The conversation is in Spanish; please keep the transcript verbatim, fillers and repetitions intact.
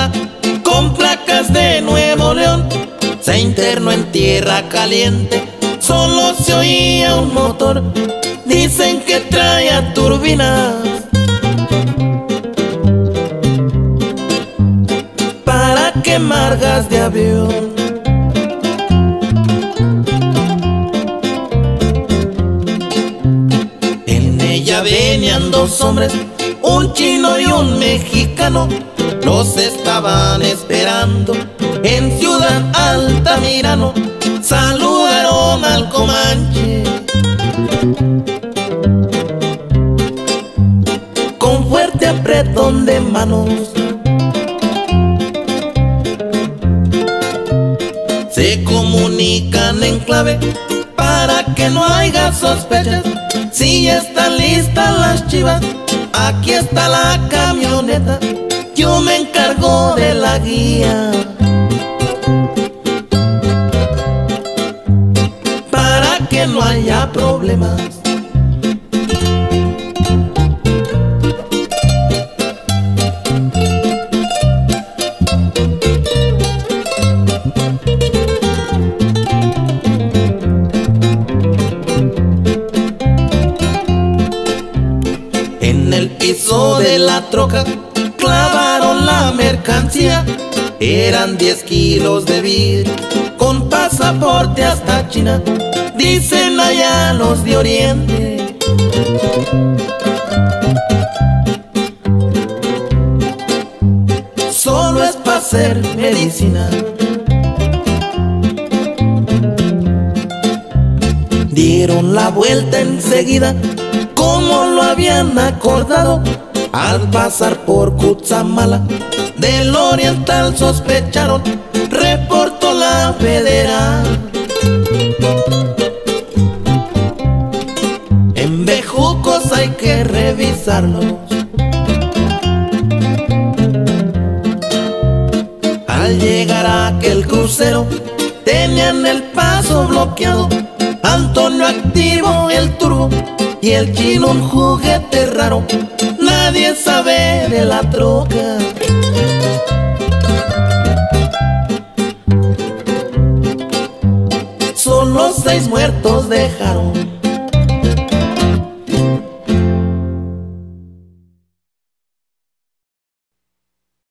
Guatemala con placas de Nuevo León. Se internó en tierra caliente, solo se oía un motor. Dicen que traía turbinas para quemar gas de avión. En ella venían dos hombres, un chino y un mexicano. Los estaban esperando en Ciudad Altamirano. Saludaron al Comanche con fuerte apretón de manos. Se comunican en clave para que no haya sospechas. Si ya están listas las chivas, aquí está la camioneta. Yo me encargo de la guía para que no haya problemas. En el piso de la troca clavaron la mercancía. Eran diez kilos de vidrio con pasaporte hasta China. Dicen allá los de Oriente. Solo es para hacer medicina. Dieron la vuelta enseguida, como lo habían acordado. Al pasar por Cutzamala, del oriental sospecharon, reportó la federal. En bejucos hay que revisarlos. Al llegar a aquel crucero, tenían el paso bloqueado. Antonio activó el turbo y el chino un juguete raro. Nadie sabe de la troca. Solo seis muertos dejaron.